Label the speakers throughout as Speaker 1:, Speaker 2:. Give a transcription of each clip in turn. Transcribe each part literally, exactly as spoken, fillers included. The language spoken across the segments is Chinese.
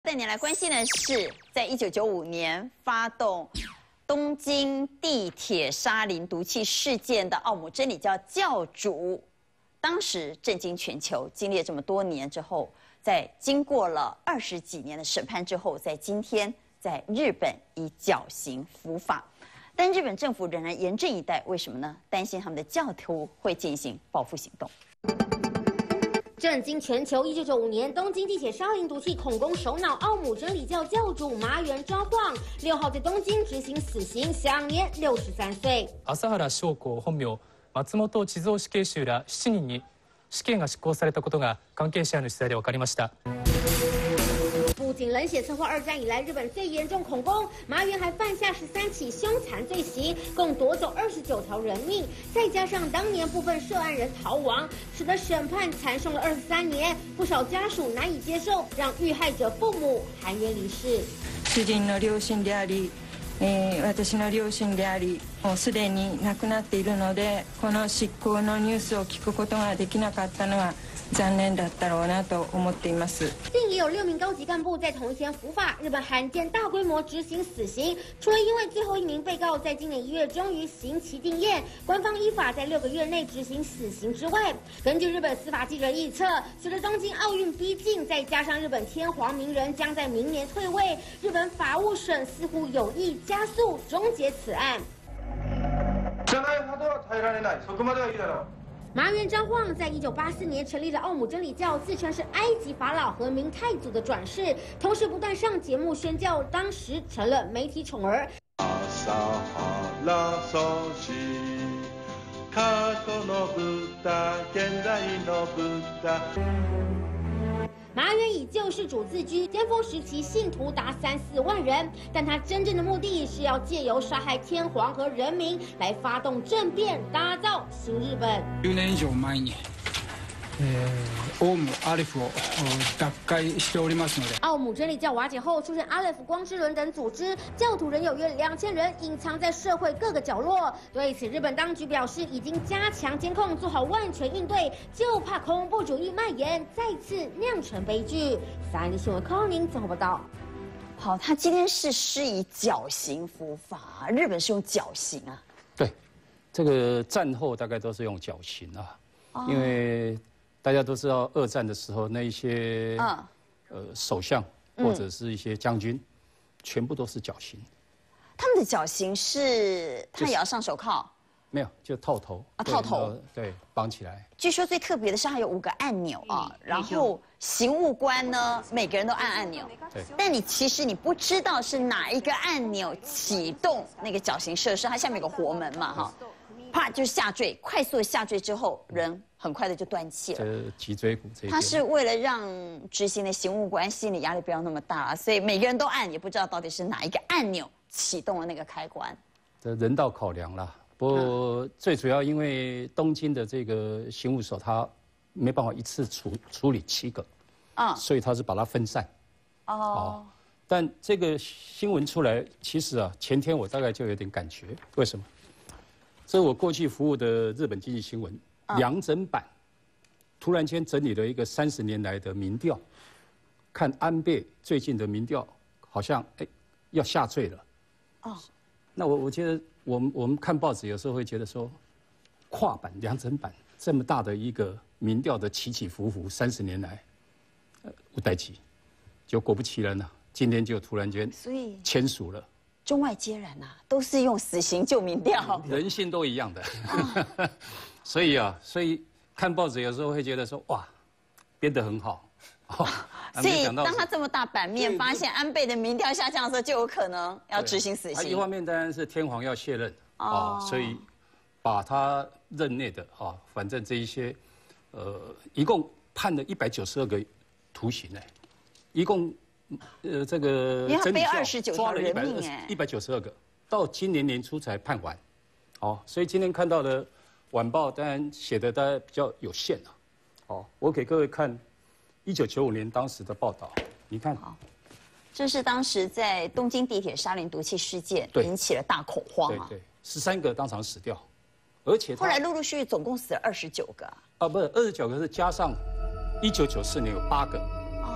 Speaker 1: 带你来关心的是，在一九九五年发动东京地铁沙林毒气事件的奥姆真理教教主，当时震惊全球。经历了这么多年之后，在经过了二十几年的审判之后，在今天在日本以绞刑伏法。但日本政府仍然严阵以待，为什么呢？担心他们的教徒会进行报复行动。
Speaker 2: 震惊全球！一九九五年，东京地铁沙林毒气恐攻首脑奥姆真理教教主麻原彰晃，六号在东京执行死刑，享年六十三岁。
Speaker 3: 朝原翔子本名松本千蔵死刑囚らしちにんに死刑が執行されたことが関係者への取材で分かりました。
Speaker 2: 不仅冷血策划二战以来日本最严重恐攻，麻原还犯下十三起凶残罪行，共夺走二十九条人命，再加上当年部分涉案人逃亡，使得审判缠送了二十三年，不少家属难以接受，让遇害者父母含冤离世。
Speaker 4: 主人の両親であり、えー、私の両親であり、もうすでに亡くなっているので、この執行のニュースを聞くことができなかったのは。 残念だったろうなと思っています。
Speaker 2: 另也有六名高级干部在同一天伏法，日本罕见大规模执行死刑。除了因为最后一名被告在今年一月终于刑期定谳，官方依法在六个月内执行死刑之外，根据日本司法记者预测，随着东京奥运逼近，再加上日本天皇明仁将在明年退位，日本法务省似乎有意加速终结此案。
Speaker 5: じゃないほどは耐えられない。そこまではいいだろう。
Speaker 2: 麻原彰晃在一九八四年成立了奥姆真理教，自称是埃及法老和明太祖的转世，同时不断上节目宣教，当时成了媒体宠儿。麻原以救世主自居，巅峰时期信徒达三四万人，但他真正的目的是要借由杀害天皇和人民来发动政变，打造新日本。
Speaker 6: 十年以上前に、えー、オウムアレフを脱会しておりますので。
Speaker 2: 奥姆真理教瓦解后，出现阿勒夫光之轮等组织，教徒仍有约两千人隐藏在社会各个角落。对此，日本当局表示已经加强监控，做好万全应对，就怕恐怖主义蔓延，再次酿成悲剧。三立新闻靠您综合报道。
Speaker 1: 好，他今天是施以绞刑伏法，日本是用绞刑啊？
Speaker 7: 对，这个战后大概都是用绞刑啊，哦、因为大家都知道二战的时候那一些、嗯、呃首相或者是一些将军，嗯、全部都是绞刑。
Speaker 1: 他们的绞刑是他也要上手铐？
Speaker 7: 没有，就套头
Speaker 1: 啊，套头，
Speaker 7: 对，绑起来。
Speaker 1: 据说最特别的是还有五个按钮啊，然后刑务官呢，每个人都按按钮，
Speaker 7: 对。
Speaker 1: 但你其实你不知道是哪一个按钮启动那个绞刑设施，它下面有个活门嘛，哈，啪就下坠，快速的下坠之后，人很快的就断气了。
Speaker 7: 这脊椎骨这一。
Speaker 1: 他是为了让执行的刑务官心理压力不要那么大，所以每个人都按，也不知道到底是哪一个按钮启动了那个开关。
Speaker 7: 这人道考量啦。 不过最主要，因为东京的这个刑务所，他没办法一次处处理七个，啊，所以他是把它分散。哦，哦，但这个新闻出来，其实啊，前天我大概就有点感觉，为什么？这是我过去服务的日本经济新闻量整版，突然间整理了一个三十年来的民调，看安倍最近的民调，好像哎要下坠了。哦，那我我觉得。 我们我们看报纸有时候会觉得说，跨版量整版这么大的一个民调的起起伏伏，三十年来，呃，无代期，就果不其然呢、啊，今天就突然间
Speaker 1: 所以
Speaker 7: 签署了，
Speaker 1: 中外皆然呐、啊，都是用死刑救民调，
Speaker 7: 人性都一样的，哦、所以啊，所以看报纸有时候会觉得说，哇，编得很好。哦、
Speaker 1: 所以，当他这么大版面发现安倍的民调下降的时候，就有可能要执行死刑。
Speaker 7: 一方面当然是天皇要卸任啊、哦，所以把他任内的啊，反正这一些，呃，一共判了一百九十二个徒刑呢，一共呃这个
Speaker 1: 真理教抓了一百
Speaker 7: 一百九十二个，到今年年初才判完，哦，所以今天看到的晚报当然写的大概比较有限啊，哦，我给各位看。 一九九五年当时的报道，你看，好，
Speaker 1: 这是当时在东京地铁沙林毒气事件引起了大恐慌啊，
Speaker 7: 对对，十三个当场死掉，而且
Speaker 1: 后来陆陆续续总共死了二十九个
Speaker 7: 啊，不是二十九个是加上一九九四年有八个，哦，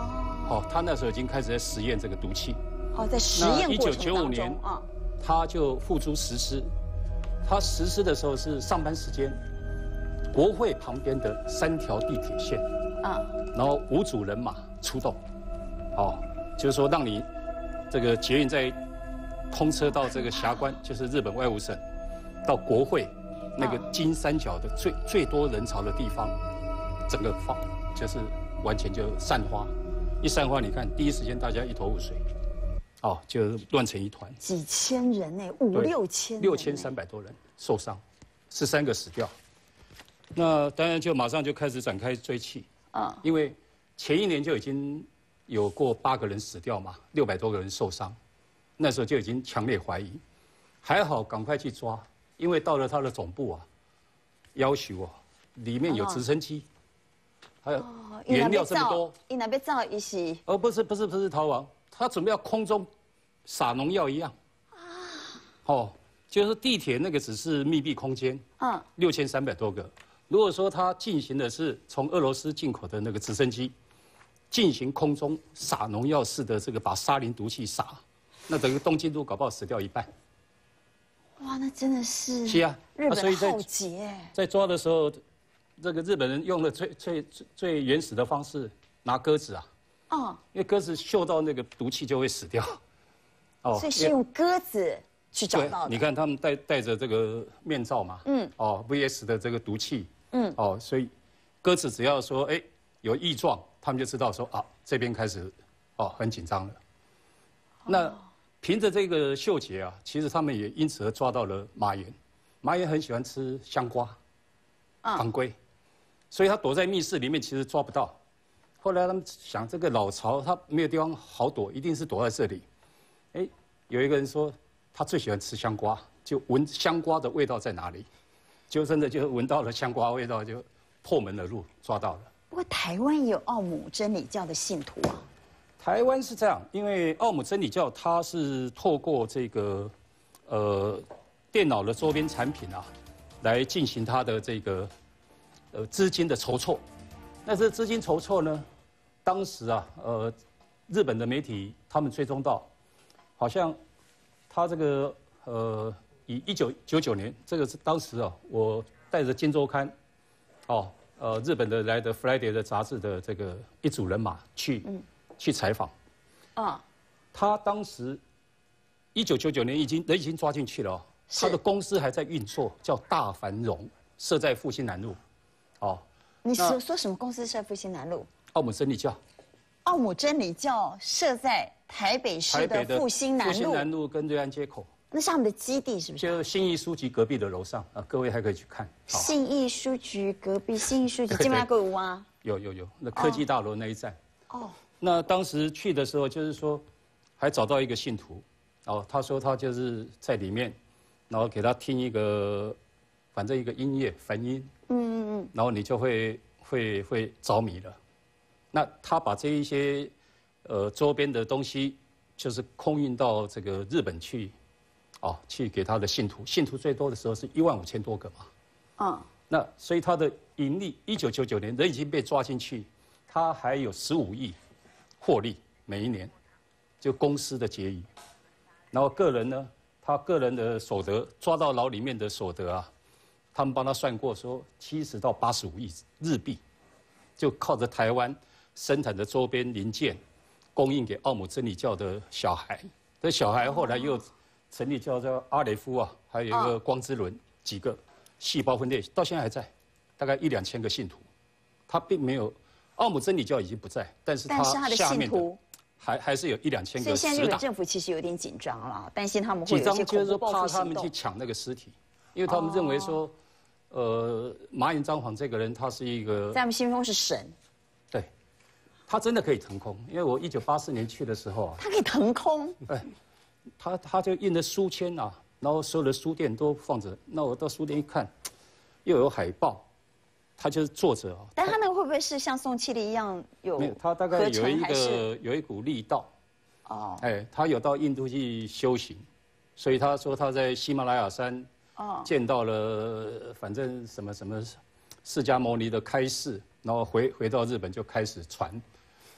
Speaker 7: 哦，他那时候已经开始在实验这个毒气。
Speaker 1: 哦，在实验过程当中。一九九五年啊，
Speaker 7: 他就付诸实施。他实施的时候是上班时间，国会旁边的三条地铁线，啊，然后五组人马出动，哦，就是说让你这个捷运在通车到这个霞关，就是日本外务省，到国会那个金三角的最最多人潮的地方，整个放就是完全就散花，一散花，你看第一时间大家一头雾水。哦，就乱成一团，
Speaker 1: 几千人呢，五六千，
Speaker 7: 六千三百多人受伤，十三个死掉。那当然就马上就开始展开追缉啊，因为前一年就已经有过八个人死掉嘛，六百多个人受伤，那时候就已经强烈怀疑，还好赶快去抓，因为到了他的总部啊，要求啊，里面有直升机，还有原料这么多，
Speaker 1: 伊那边造一些，
Speaker 7: 哦，不是不是不是逃亡。他准备要空中撒农药一样，啊，哦，就是地铁那个只是密闭空间，嗯，六千三百多个。如果说他进行的是从俄罗斯进口的那个直升机，进行空中撒农药式的这个把沙林毒气撒，那整个东京都搞不好死掉一半。
Speaker 1: 哇，那真的是
Speaker 7: 是啊，
Speaker 1: 日本的浩劫。
Speaker 7: 在抓的时候，这个日本人用了最最最最原始的方式，拿鸽子啊。哦，因为鸽子嗅到那个毒气就会死掉，
Speaker 1: 哦，所以是用鸽子去找到的。
Speaker 7: 你看他们戴戴着这个面罩嘛，嗯，哦 ，V S 的这个毒气，嗯，哦，所以鸽子只要说哎有异状，他们就知道说啊这边开始哦很紧张了。那凭着这个嗅觉啊，其实他们也因此而抓到了马原。马原很喜欢吃香瓜、当归，所以他躲在密室里面，其实抓不到。后来他们想，这个老巢他没有地方好躲，一定是躲在这里。哎，有一个人说他最喜欢吃香瓜，就闻香瓜的味道在哪里，就真的就闻到了香瓜味道，就破门而入，抓到了。
Speaker 1: 不过台湾也有奥姆真理教的信徒啊。
Speaker 7: 台湾是这样，因为奥姆真理教它是透过这个呃电脑的周边产品啊，来进行它的这个呃资金的筹措。那这资金筹措呢？当时啊，呃，日本的媒体他们追踪到，好像他这个呃，以一九九九年，这个是当时啊，我带着《金周刊》，哦，呃，日本的来的《Friday》的杂志的这个一组人马去、嗯、去采访，啊，他当时一九九九年已经人已经抓进去了、哦，他的公司还在运作，叫大繁荣，设在复兴南路，哦。
Speaker 1: 你说说什么公司设复兴南路？
Speaker 7: 奥姆真理教。
Speaker 1: 奥姆真理教设在台北市的复兴南路。
Speaker 7: 复兴南路跟瑞安街口。
Speaker 1: 那是他们的基地是不是？
Speaker 7: 就信义书局隔壁的楼上啊，各位还可以去看。
Speaker 1: 信义书局隔壁，信义书局今晚购物啊？
Speaker 7: 有有有，那科技大楼那一站。哦。那当时去的时候，就是说，还找到一个信徒，哦，他说他就是在里面，然后给他听一个，反正一个音乐梵音。嗯嗯嗯，然后你就会会会着迷了。那他把这一些呃周边的东西，就是空运到这个日本去，哦，去给他的信徒。信徒最多的时候是一万五千多个嘛。嗯。那所以他的盈利，一九九九年人已经被抓进去，他还有十五亿获利每一年，就公司的结余。然后个人呢，他个人的所得抓到牢里面的所得啊。他们帮他算过，说七十到八十五亿日币，就靠着台湾生产的周边零件，供应给奥姆真理教的小孩。这小孩后来又成立叫做阿雷夫啊，还有一个光之轮，几个细胞分裂，到现在还在，大概一两千个信徒。他并没有，奥姆真理教已经不在，但是他下面的还还是有一两千个。
Speaker 1: 所以现在日本政府其实有点紧张了，担心他们会有一些恐怖报复行动。
Speaker 7: 怕他们去抢那个尸体，因为他们认为说。呃，麻原彰晃这个人，他是一个
Speaker 1: 在他们心中是神，
Speaker 7: 对，他真的可以腾空。因为我一九八四年去的时候啊，
Speaker 1: 他可以腾空，
Speaker 7: 哎，他他就印的书签啊，然后所有的书店都放着。那我到书店一看，又有海报，他就是作者啊。
Speaker 1: 但他那个会不会是像宋庆龄一样有？
Speaker 7: 没有，他大概有一个有一股力道，哦，哎，他有到印度去修行，所以他说他在喜马拉雅山。哦，见到了，反正什么什么释迦牟尼的开示，然后回回到日本就开始传，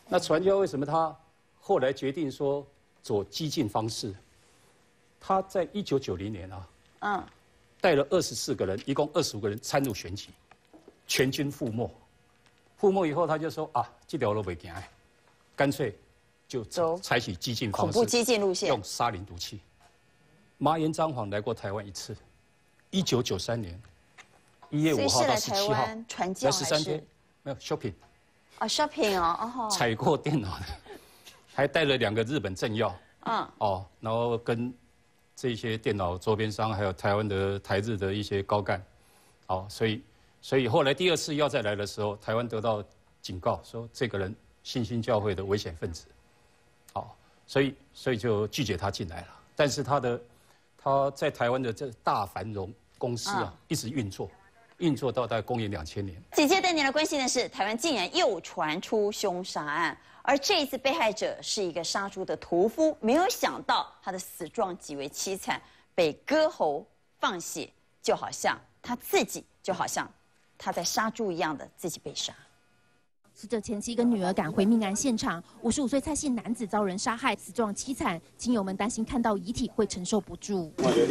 Speaker 7: 那传教为什么他后来决定说走激进方式？他在一九九零年啊，嗯，带了二十四个人，一共二十五个人参入选举，全军覆没。覆没以后，他就说啊，这条路不行，干脆就采取激进方式，
Speaker 1: 恐怖激进路线，
Speaker 7: 用沙林毒气。麻原彰晃来过台湾一次，一九九三年一月五号到十七号，
Speaker 1: 传教
Speaker 7: 十三天，没有 shopping。
Speaker 1: 哦 ，shopping 哦，哦。
Speaker 7: 采购电脑的，还带了两个日本政要。嗯。哦，然后跟这些电脑周边商，还有台湾的台日的一些高干，哦，所以所以后来第二次要再来的时候，台湾得到警告说这个人新兴教会的危险分子，好，所以所以就拒绝他进来了。但是他的他在台湾的这大繁荣公司啊，一直运作。运作到大概公元两千年。
Speaker 1: 紧接带您来关心的是，台湾竟然又传出凶杀案，而这一次被害者是一个杀猪的屠夫，没有想到他的死状极为凄惨，被割喉放血，就好像他自己，就好像他在杀猪一样的自己被杀。
Speaker 8: 死者前妻跟女儿赶回命案现场，五十五岁蔡姓男子遭人杀害，死状凄惨，亲友们担心看到遗体会承受不住。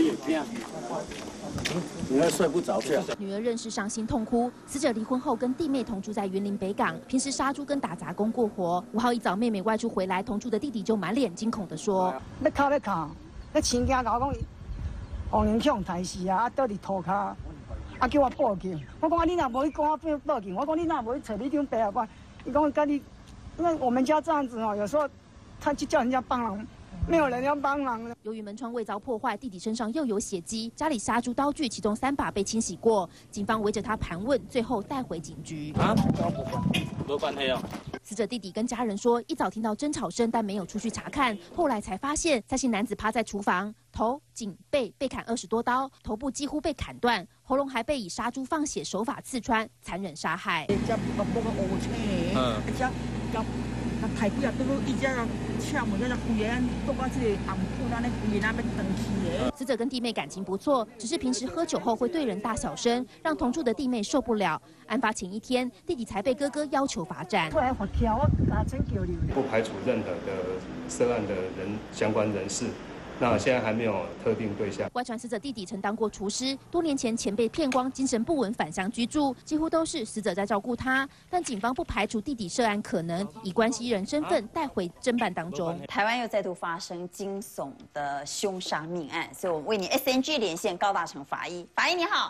Speaker 9: 女儿睡不着觉。
Speaker 8: 女儿认识伤心痛哭。死者离婚后跟弟妹同住在云林北港，平时杀猪跟打杂工过活。五号一早妹妹外出回来，同住的弟弟就满脸惊恐地说：“
Speaker 10: 要哭要哭，那亲家甲我讲，王林强抬死啊，啊倒伫涂骹，啊叫我报警。我讲啊，你若无去讲我报报警，我讲你若无去找你张白啊官。伊讲跟你，因为我们家这样子哦，有时候他去叫人家帮忙。”没有人要帮忙了。
Speaker 8: 由于门窗未遭破坏，弟弟身上又有血迹，家里杀猪刀具其中三把被清洗过，警方围着他盘问，最后带回警局。啊，
Speaker 9: 没关系啊。
Speaker 8: 死者弟弟跟家人说，一早听到争吵声，但没有出去查看，后来才发现蔡姓男子趴在厨房，头、颈、背被砍二十多刀，头部几乎被砍断，喉咙还被以杀猪放血手法刺穿，残忍杀害。嗯。
Speaker 10: 太贵啊！都伊只个车门在那贵个，都到这个暗铺那那贵那边登去的。
Speaker 8: 死者跟弟妹感情不错，只是平时喝酒后会对人大小声，让同住的弟妹受不了。案发前一天，弟弟才被哥哥要求罚站。
Speaker 10: 突然发跳，我拿钱叫你。
Speaker 11: 不排除任何的涉案的人相关人士。那现在还没有特定对象。
Speaker 8: 外传死者弟弟曾当过厨师，多年前钱被骗光，精神不稳返乡居住，几乎都是死者在照顾他。但警方不排除弟弟涉案可能，以关系人身份带回侦办当中。
Speaker 1: 台湾又再度发生惊悚的凶杀命案，所以我们为你 S N G 连线高大成法医，法医你好。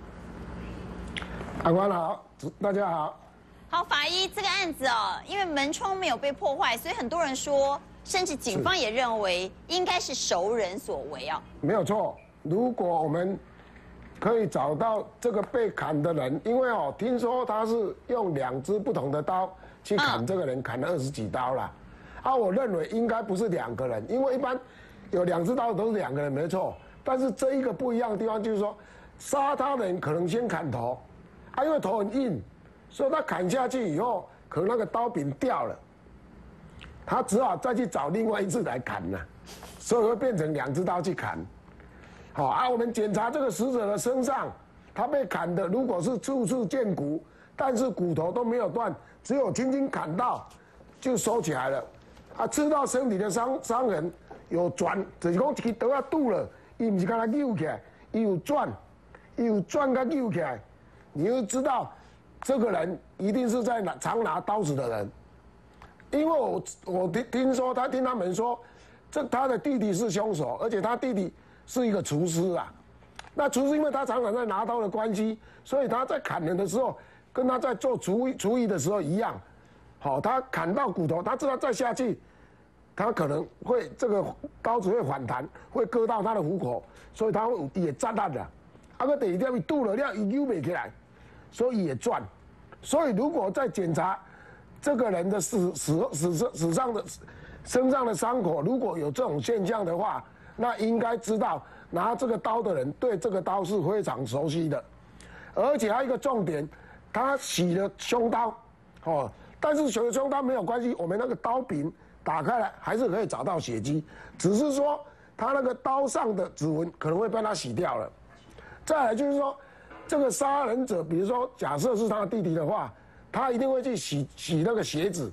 Speaker 12: 法官好，大家好。
Speaker 1: 好，法医，这个案子哦，因为门窗没有被破坏，所以很多人说。甚至警方也认为应该是熟人所为啊，
Speaker 12: 没有错。如果我们可以找到这个被砍的人，因为哦，听说他是用两支不同的刀去砍这个人，嗯、砍了二十几刀啦。啊，我认为应该不是两个人，因为一般有两支刀都是两个人，没错。但是这一个不一样的地方就是说，杀他的人可能先砍头，啊，因为头很硬，所以他砍下去以后，可能那个刀柄掉了。他只好再去找另外一支来砍了，所以会变成两支刀去砍。好啊，我们检查这个死者的身上，他被砍的如果是处处见骨，但是骨头都没有断，只有轻轻砍到就收起来了。啊，刺到身体的伤伤痕有转，就是讲一个刀啊堵了，伊不是刚才扭起来，伊有转，伊有转甲扭起来，你就知道这个人一定是在拿常拿刀子的人。因为我我听听说他听他们说，这他的弟弟是凶手，而且他弟弟是一个厨师啊。那厨师因为他常常在拿刀的关系，所以他在砍人的时候，跟他在做厨艺厨艺的时候一样。好，他砍到骨头，他知道再下去，他可能会这个刀子会反弹，会割到他的虎口，所以他会也炸烂了。啊，个第二点，伊堵了了，伊扭不起来，所以也转。所以如果再检查。这个人的死死死死上的身上的伤口，如果有这种现象的话，那应该知道拿这个刀的人对这个刀是非常熟悉的，而且还有一个重点，他洗了凶刀，哦，但是洗了凶刀没有关系，我们那个刀柄打开来还是可以找到血迹，只是说他那个刀上的指纹可能会被他洗掉了。再来就是说，这个杀人者，比如说假设是他的弟弟的话。他一定会去洗洗那个鞋子，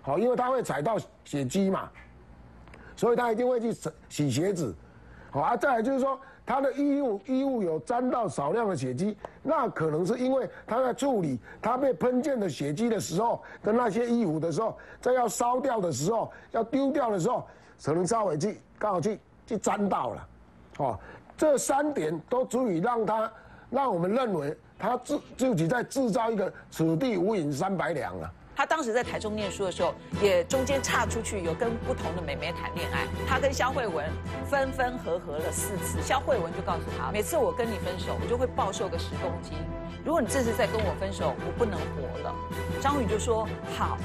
Speaker 12: 好，因为他会踩到血迹嘛，所以他一定会去洗洗鞋子。好啊，再来就是说他的衣物衣物有沾到少量的血迹，那可能是因为他在处理他被喷溅的血迹的时候的那些衣服的时候，在要烧掉的时候，要丢掉的时候，可能稍微去刚好去去沾到了。哦，这三点都足以让他让我们认为他自自己在制造一个此地无银三百两啊。
Speaker 13: 他当时在台中念书的时候，也中间岔出去，有跟不同的美眉谈恋爱。他跟萧慧文分分合合了四次，萧慧文就告诉他，每次我跟你分手，我就会暴瘦个十公斤。如果你这次再跟我分手，我不能活了。张宇就说好。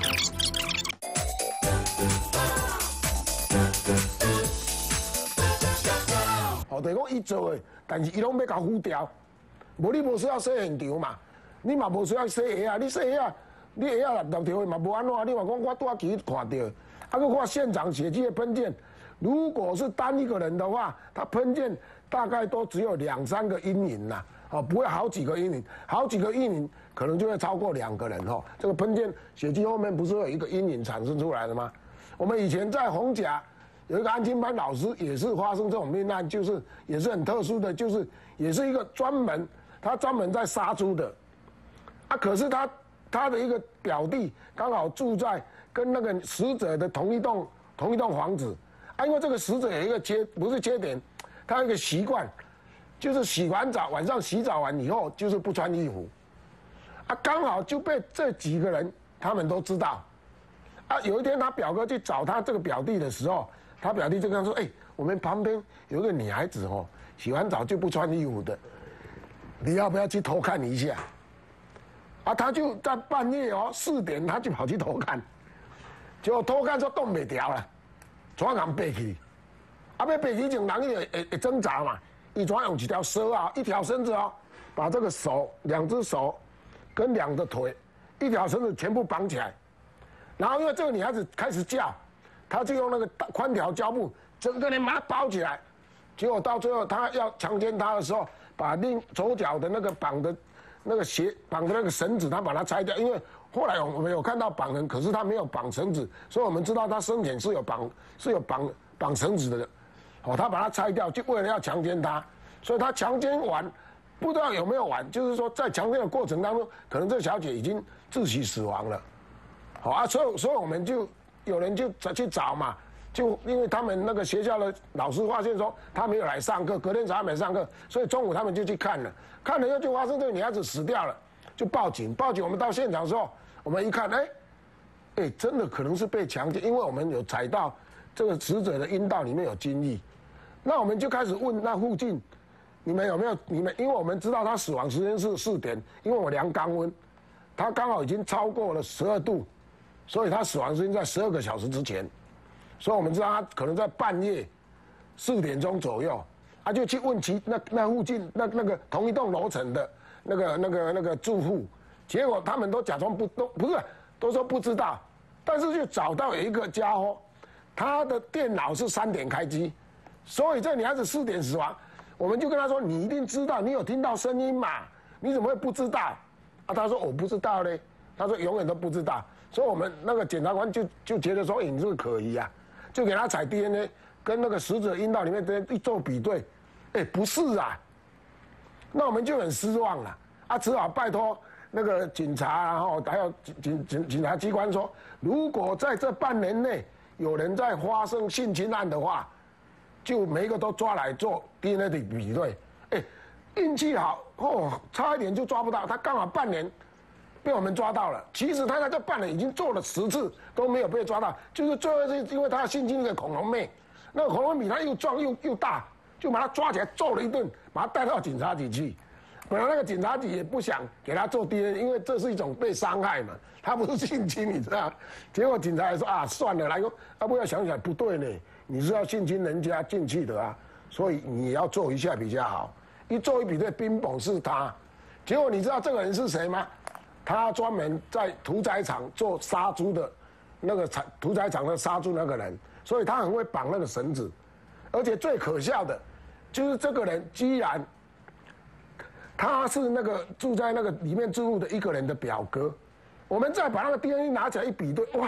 Speaker 12: 哦，就是讲伊做的，但是伊拢要甲糊掉，无你无需要洗现场嘛，你嘛无需要洗鞋啊，你洗鞋啊。你鞋啊落条嘛无安怎？你话讲我拄仔去看到，啊，佮看现场血迹的喷溅，如果是单一个人的话，他喷溅大概都只有两三个阴影啦，哦，不会好几个阴影，好几个阴影可能就会超过两个人哦。这个喷溅血迹后面不是会有一个阴影产生出来的吗？我们以前在红甲有一个安亲班老师也是发生这种命案，就是也是很特殊的，就是也是一个专门他专门在杀猪的，啊，可是他。他的一个表弟刚好住在跟那个死者的同一栋同一栋房子，啊，因为这个死者有一个缺不是缺点，他有一个习惯，就是洗完澡晚上洗澡完以后就是不穿衣服，啊，刚好就被这几个人他们都知道，啊，有一天他表哥去找他这个表弟的时候，他表弟就跟他说，哎，我们旁边有一个女孩子哦，洗完澡就不穿衣服的，你要不要去偷看一下？啊，他就在半夜哦四点，他就跑去偷看，结果偷看说动不掉了，怎样背去？啊，要背去前人伊会会挣扎嘛，伊怎样用一条绳啊，一条绳子哦，把这个手、两只手跟两个腿，一条绳子全部绑起来，然后因为这个女孩子开始叫，他就用那个宽条胶布整个人把她包起来，结果到最后他要强奸她的时候，把另左脚的那个绑的。那个鞋绑的那个绳子，他把它拆掉，因为后来我们有看到绑人，可是他没有绑绳子，所以我们知道他生前是有绑是有绑绑绳子的，哦，他把它拆掉，就为了要强奸他，所以他强奸完，不知道有没有完，就是说在强奸的过程当中，可能这小姐已经窒息死亡了，好啊，所以所以我们就有人就去找嘛。就因为他们那个学校的老师发现说他没有来上课，隔天早上没上课，所以中午他们就去看了，看了以后就发生这个女孩子死掉了，就报警。报警我们到现场的时候，我们一看，哎，哎，真的可能是被强奸，因为我们有采到这个死者的阴道里面有精液，那我们就开始问那附近，你们有没有你们？因为我们知道他死亡时间是四点，因为我量肛温，他刚好已经超过了十二度，所以他死亡时间在十二个小时之前。所以我们知道他可能在半夜四点钟左右，他就去问其那那附近那那个同一栋楼层的那个那个那个住户，结果他们都假装不都不是都说不知道，但是就找到有一个家伙，他的电脑是三点开机，所以这女孩子四点死亡，我们就跟他说你一定知道，你有听到声音嘛？你怎么会不知道？啊，他说我不知道嘞，他说永远都不知道，所以我们那个检察官就就觉得说，你这个可疑啊。就给他采 D N A， 跟那个死者阴道里面的一做比对，哎，不是啊，那我们就很失望了啊，只好拜托那个警察，然后还有警警警察机关说，如果在这半年内有人在发生性侵案的话，就每一个都抓来做 D N A 的比对，哎，运气好哦，差一点就抓不到，他刚好半年。被我们抓到了，其实他在这半年已经做了十次都没有被抓到，就是最后是因为他性侵那个恐龙妹，那个恐龙比他又壮又又大，就把他抓起来揍了一顿，把他带到警察局去。本来那个警察局也不想给他做 D N A， 因为这是一种被伤害嘛，他不是性侵，你知道？结果警察也说啊，算了，来个，要不要想想不对呢？你是要性侵人家进去的啊，所以你要做一下比较好。一做一比对，冰雹是他，结果你知道这个人是谁吗？他专门在屠宰场做杀猪的，那个屠屠宰场的杀猪那个人，所以他很会绑那个绳子，而且最可笑的，就是这个人居然，他是那个住在那个里面住户的一个人的表哥，我们再把那个 D N A 拿起来一比对，哇，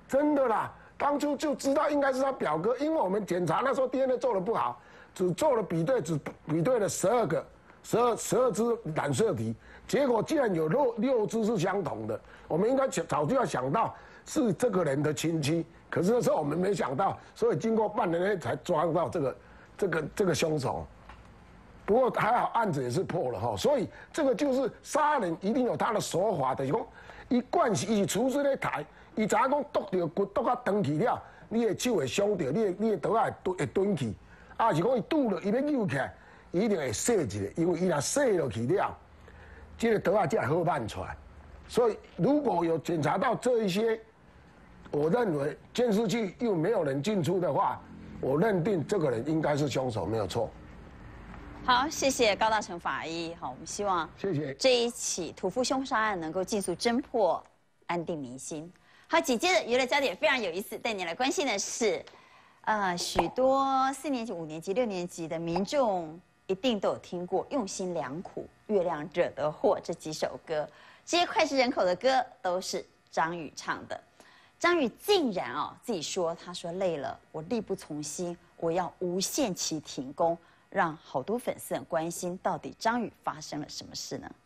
Speaker 12: 真的啦，当初就知道应该是他表哥，因为我们检查那时候 D N A 做的不好，只做了比对，只比对了十二个，十二十二只染色体，结果竟然有六六只是相同的。我们应该早就要想到是这个人的亲戚，可是那时候我们没想到，所以经过半年内才抓到这个这个这个凶手。不过还好案子也是破了哈，所以这个就是杀人一定有他的手法，就是讲伊惯是伊是厨师咧抬，伊知影讲剁着骨剁啊长去了，你的手会伤着，你的你的刀啊会会钝去，啊是讲伊拄了伊要扭起来，伊一定会碎一下，因为伊若碎落去了，这个刀啊才会好办出来。所以如果有检查到这一些，我认为监视器又没有人进出的话，我认定这个人应该是凶手，没有错。
Speaker 1: 好，谢谢高大成法医。好，我们希望
Speaker 12: 谢谢
Speaker 1: 这一起屠夫凶杀案能够尽速侦破，安定民心。好，紧接着娱乐焦点非常有意思，带你来关心的是，呃，许多四年级、五年级、六年级的民众一定都有听过《用心良苦》《月亮惹的祸》这几首歌，这些脍炙人口的歌都是张宇唱的。张宇竟然哦自己说，他说累了，我力不从心，我要无限期停工。让好多粉丝很关心，到底张宇发生了什么事呢？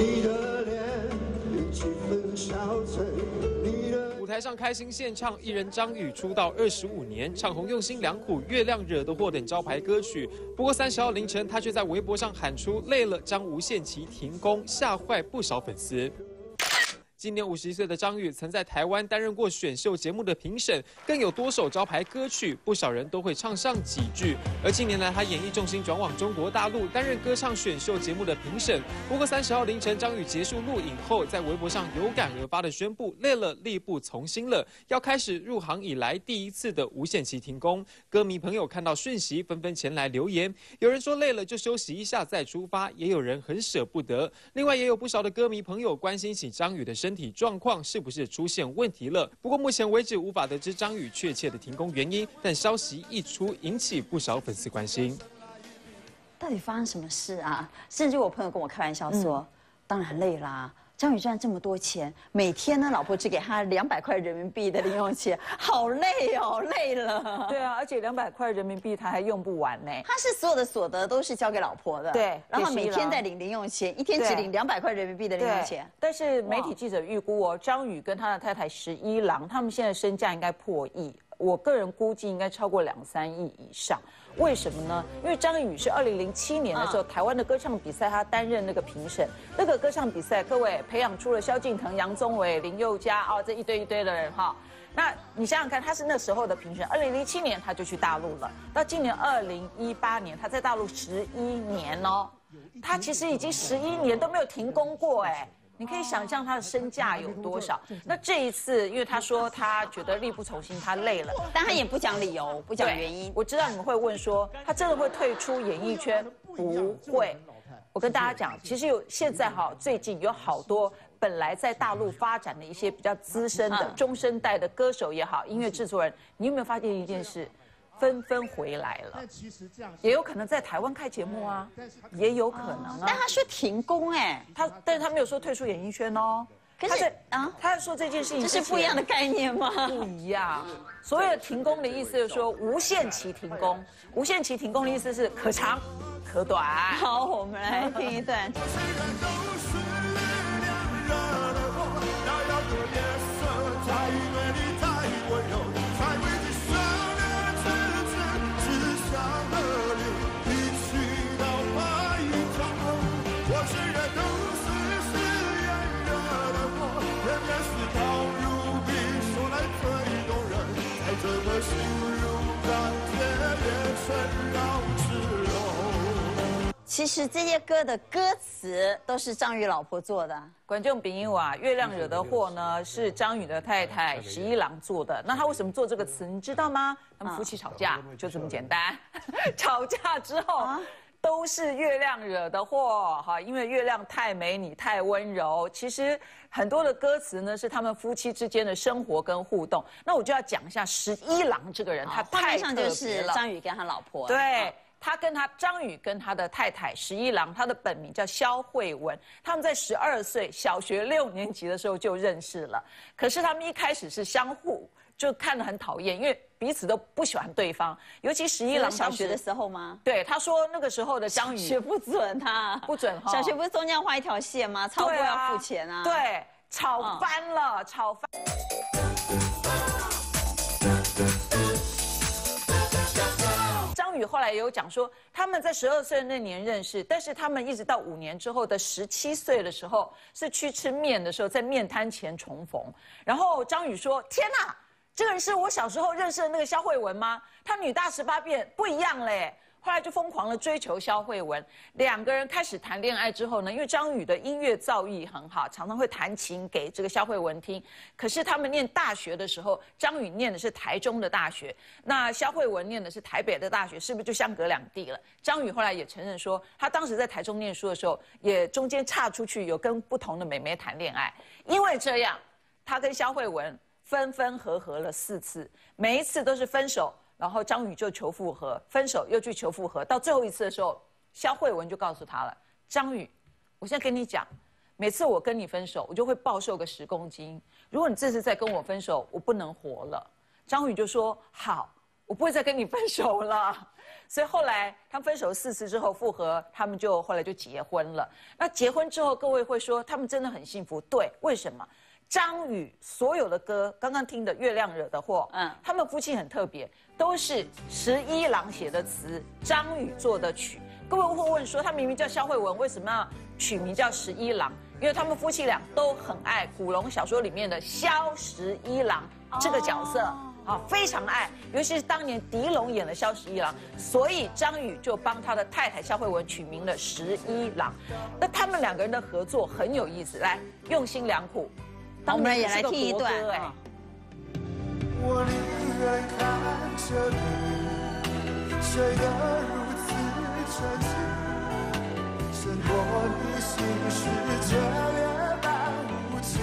Speaker 14: 舞台上开心献唱，艺人张宇出道二十五年，唱红《用心良苦》《月亮惹的祸》等招牌歌曲。不过三十号凌晨，他却在微博上喊出累了将无限期停工，吓坏不少粉丝。今年五十一岁的张宇曾在台湾担任过选秀节目的评审，更有多首招牌歌曲，不少人都会唱上几句。而近年来，他演艺重心转往中国大陆，担任歌唱选秀节目的评审。不过三十号凌晨，张宇结束录影后，在微博上有感而发的宣布，累了，力不从心了，要开始入行以来第一次的无限期停工。歌迷朋友看到讯息，纷纷前来留言，有人说累了就休息一下再出发，也有人很舍不得。另外，也有不少的歌迷朋友关心起张宇的身体。身体状况是不是出现问题了？不过目前为止无法得知张宇确切的停工原因，但消息一出，引起不少粉丝关心。
Speaker 1: 到底发生什么事啊？甚至我朋友跟我开玩笑说：“嗯、当然累啦，张宇赚这么多钱，每天呢，老婆只给他两百块人民币的零用钱，好累哦，累了。”
Speaker 13: 对啊，而且两百块人民币他还用不完呢。
Speaker 1: 他是所有的所得都是交给老婆的，
Speaker 13: 对，
Speaker 1: 然后每天在领零用钱，一天只领两百块人民币的零用钱。
Speaker 13: 但是媒体记者预估哦，张宇跟他的太太十一郎，他们现在身价应该破亿。我个人估计应该超过两三亿以上，为什么呢？因为张宇是二零零七年的时候，台湾的歌唱比赛，他担任那个评审。那个歌唱比赛，各位培养出了萧敬腾、杨宗纬、林宥嘉哦，这一堆一堆的人哈。那你想想看，他是那时候的评审，二零零七年他就去大陆了，到今年二零一八年，他在大陆十一年哦，他其实已经十一年都没有停工过哎。你可以想象他的身价有多少？那这一次，因为他说他觉得力不从心，他累了，
Speaker 1: 但他也不讲理由，不讲原因。
Speaker 13: 我知道你们会问说，他真的会退出演艺圈？不会。我跟大家讲，其实有现在哈，最近有好多本来在大陆发展的一些比较资深的中生代的歌手也好，音乐制作人，你有没有发现一件事？纷纷回来了，也有可能在台湾开节目啊，也有可能啊。
Speaker 1: 但他说停工哎，
Speaker 13: 他但是他没有说退出演艺圈哦。
Speaker 1: 可是啊，
Speaker 13: 他在说这件事情，
Speaker 1: 这是不一样的概念吗？
Speaker 13: 不一样。所有停工的意思就是说无限期停工，无限期停工的意思是可长可短。
Speaker 1: 好，我们来听一段。其实这些歌的歌词都是张宇老婆做的。
Speaker 13: 观众朋友啊，月亮惹的祸呢是张宇的太太十一郎做的。那他为什么做这个词，你知道吗？他们夫妻吵架，就这么简单。吵架之后。啊都是月亮惹的祸，哈，因为月亮太美，你太温柔。其实很多的歌词呢，是他们夫妻之间的生活跟互动。那我就要讲一下十一郎这个人，他太特别了。
Speaker 1: 就是张宇跟他老婆。
Speaker 13: 对。他跟他张宇跟他的太太十一郎，他的本名叫萧慧文，他们在十二岁小学六年级的时候就认识了。可是他们一开始是相互就看得很讨厌，因为彼此都不喜欢对方，尤其十一郎
Speaker 1: 小学的时候吗？
Speaker 13: 对，他说那个时候的张宇
Speaker 1: 学不准他，
Speaker 13: 不准哈。
Speaker 1: 小学不是中间画一条线吗？超过要付钱啊。
Speaker 13: 对，吵翻了，吵翻。张宇后来也有讲说，他们在十二岁那年认识，但是他们一直到五年之后的十七岁的时候，是去吃面的时候，在面摊前重逢。然后张宇说：“天哪！”这个人是我小时候认识的那个萧慧文吗？她女大十八变，不一样嘞。后来就疯狂的追求萧慧文，两个人开始谈恋爱之后呢，因为张宇的音乐造诣很好，常常会弹琴给这个萧慧文听。可是他们念大学的时候，张宇念的是台中的大学，那萧慧文念的是台北的大学，是不是就相隔两地了？张宇后来也承认说，他当时在台中念书的时候，也中间岔出去有跟不同的美眉谈恋爱，因为这样，他跟萧慧文分分合合了四次，每一次都是分手，然后张宇就求复合，分手又去求复合，到最后一次的时候，萧慧文就告诉他了：“张宇，我现在跟你讲，每次我跟你分手，我就会暴瘦个十公斤。如果你这次再跟我分手，我不能活了。”张宇就说：“好，我不会再跟你分手了。”所以后来他们分手四次之后复合，他们就后来就结婚了。那结婚之后，各位会说他们真的很幸福，对？为什么？张宇所有的歌，刚刚听的《月亮惹的祸》，嗯，他们夫妻很特别，都是十一郎写的词，张宇做的曲。各位会问说，他明明叫萧慧文，为什么要取名叫十一郎？因为他们夫妻俩都很爱古龙小说里面的萧十一郎这个角色，啊，非常爱，尤其是当年狄龙演了萧十一郎，所以张宇就帮他的太太萧慧文取名了十一郎。那他们两个人的合作很有意思，来，用心良苦。
Speaker 1: 我们也来听一段哎。
Speaker 15: 我宁愿看着你睡得如此沉静，胜过你心事却越般无情。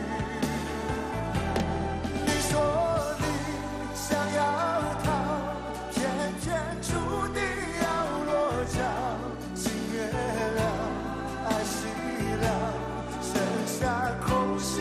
Speaker 15: 你说你想要逃，偏偏注定要落脚，情越了，爱熄了，剩下空心。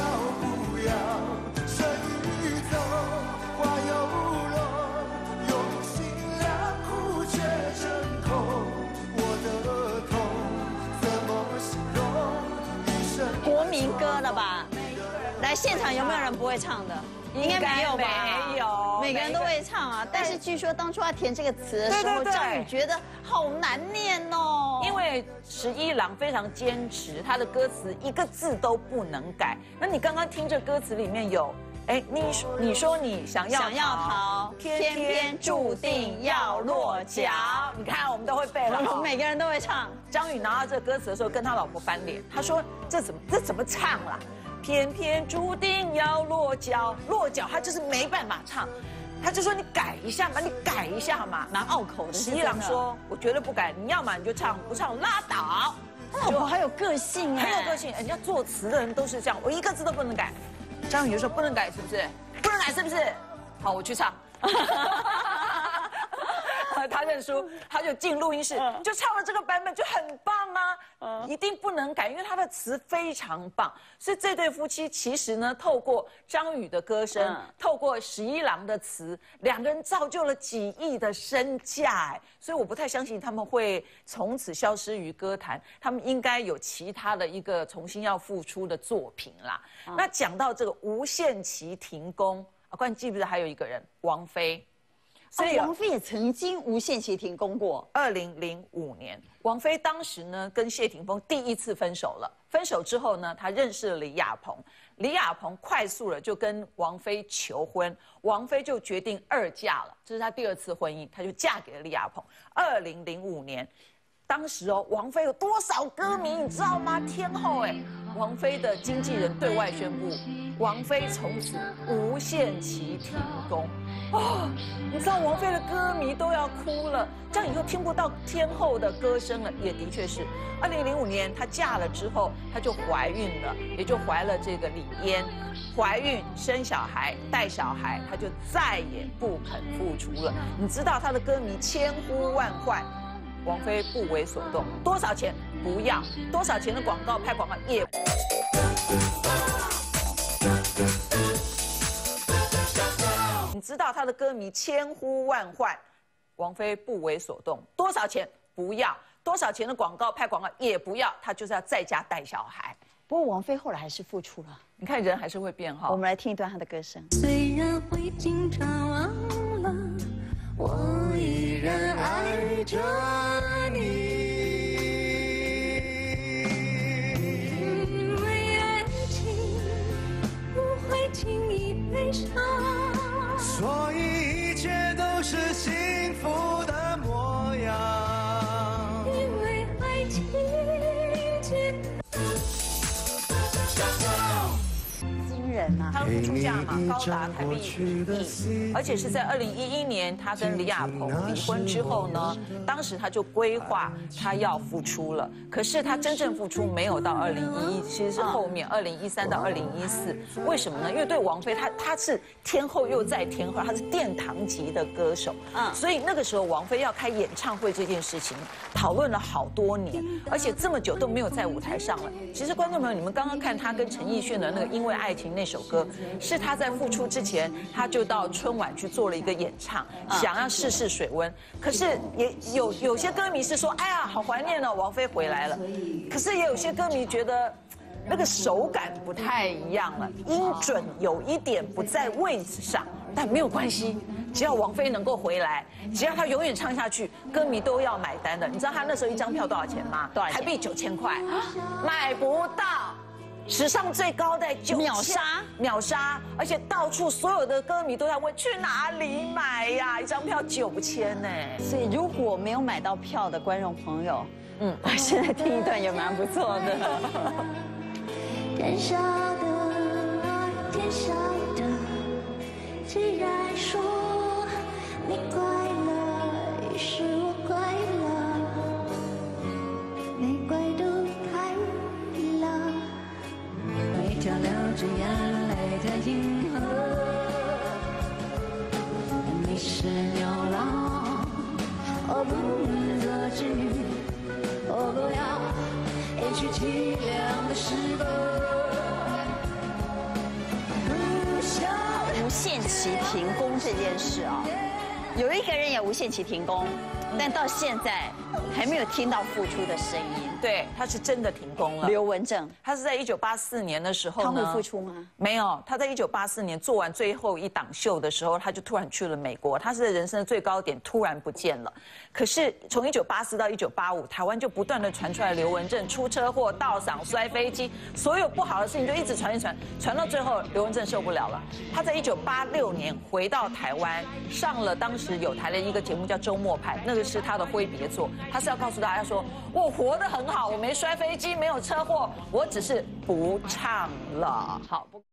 Speaker 1: 民歌了吧？来，现场有没有人不会唱的？应该没有吧？
Speaker 13: 没有，
Speaker 1: 每个人都会唱啊。但是据说当初他填这个词的时候，张宇觉得好难念哦。
Speaker 13: 因为十一郎非常坚持，他的歌词一个字都不能改。那你刚刚听这歌词里面有，哎，你你说你想要
Speaker 1: 想要逃，偏偏注定要落脚。
Speaker 13: 你看，我们都会背了，
Speaker 1: 我们每个人都会唱。
Speaker 13: 张宇拿到这个歌词的时候，跟他老婆翻脸，他说：“这怎么这怎么唱啦？偏偏注定要落脚，落脚，他就是没办法唱。”他就说：“你改一下嘛，你改一下嘛。”
Speaker 1: 蛮拗口的。
Speaker 13: 十一郎说：“我绝对不改，你要么你就唱，不唱拉倒。”
Speaker 1: 他老婆还有个性哎，
Speaker 13: 很有个性。人家作词的人都是这样，我一个字都不能改。张宇就说：“不能改是不是？不能改是不是？好，我去唱。”他认输，他就进录音室，就唱了这个版本，就很棒啊！一定不能改，因为他的词非常棒。所以这对夫妻其实呢，透过张宇的歌声，透过十一郎的词，两个人造就了几亿的身价。哎，所以我不太相信他们会从此消失于歌坛，他们应该有其他的一个重新要复出的作品啦。那讲到这个无限期停工，啊，关你记不记得还有一个人王菲？
Speaker 1: 所以王菲也曾经无限期停工过。
Speaker 13: 二零零五年，王菲当时呢跟谢霆锋第一次分手了。分手之后呢，她认识了李亚鹏，李亚鹏快速了就跟王菲求婚，王菲就决定二嫁了，这是她第二次婚姻，她就嫁给了李亚鹏。二零零五年。当时哦，王菲有多少歌迷，你知道吗？天后哎，王菲的经纪人对外宣布，王菲从此无限期停工。哦，你知道王菲的歌迷都要哭了，这样以后听不到天后的歌声了。也的确是，二零零五年她嫁了之后，她就怀孕了，也就怀了这个李嫣，怀孕生小孩带小孩，她就再也不肯复出了。你知道她的歌迷千呼万唤。王菲不为所动，多少钱不要，多少钱的广告拍广告也。 明知道他的歌迷千呼万唤，王菲不为所动，多少钱不要，多少钱的广告拍广告也不要，她就是要在家带小孩。
Speaker 1: 不过王菲后来还是付出了，
Speaker 13: 你看人还是会变哈。
Speaker 1: 我们来听一段她的歌声。
Speaker 15: 虽然会经常忘了，我依然爱着你。因为爱情不会轻易悲伤，所以一切都是幸福的模样。因为爱情结
Speaker 1: 惊人啊！
Speaker 13: 他的付出价码高达台币一亿，而且是在二零一一年他跟李亚鹏离婚之后呢，当时他就规划他要复出了，可是他真正复出没有到二零一一，其实是后面二零一三到二零一四。为什么呢？因为对王菲，她她是天后又在天后，她是殿堂级的歌手，嗯，所以那个时候王菲要开演唱会这件事情，讨论了好多年，而且这么久都没有在舞台上了。其实观众朋友，你们刚刚看他跟陈奕迅的那个《因为爱情》那首歌，是他在复出之前，他就到春晚去做了一个演唱，想要试试水温。可是也有有些歌迷是说，哎呀，好怀念哦，王菲回来了。可是也有些歌迷觉得，那个手感不太一样了，音准有一点不在位置上，但没有关系。只要王菲能够回来，只要她永远唱下去，歌迷都要买单的。你知道她那时候一张票多少钱吗？
Speaker 1: 多少钱？
Speaker 13: 台币九千块，买不到。史上最高的九千，
Speaker 1: 秒杀，
Speaker 13: 秒杀，而且到处所有的歌迷都在问去哪里买呀？一张票九千呢。
Speaker 1: 所以如果没有买到票的观众朋友，嗯，现在听一段也蛮不错的。
Speaker 15: 天晓得，天晓得，既然说你快乐，于是我快乐，玫瑰都开了。一条流着眼泪的银河，你是牛郎，我不能做织女，我不要一曲凄凉的诗歌。
Speaker 1: 无限期停工这件事啊，有一个人也无限期停工，但到现在还没有听到复出的声音。
Speaker 13: 对，他是真的停工了。
Speaker 1: 刘文正，
Speaker 13: 他是在一九八四年的时候呢，
Speaker 1: 他会复出吗？
Speaker 13: 没有，他在一九八四年做完最后一档秀的时候，他就突然去了美国。他是在人生的最高点突然不见了。可是从一九八四到一九八五，台湾就不断的传出来刘文正出车祸、倒嗓、摔飞机，所有不好的事情就一直传一传，传到最后刘文正受不了了。他在一九八六年回到台湾，上了当时有台的一个节目叫《周末派》，那个是他的挥别作。他是要告诉大家说，我活得很好，我没摔飞机，没有车祸，我只是不唱了。好。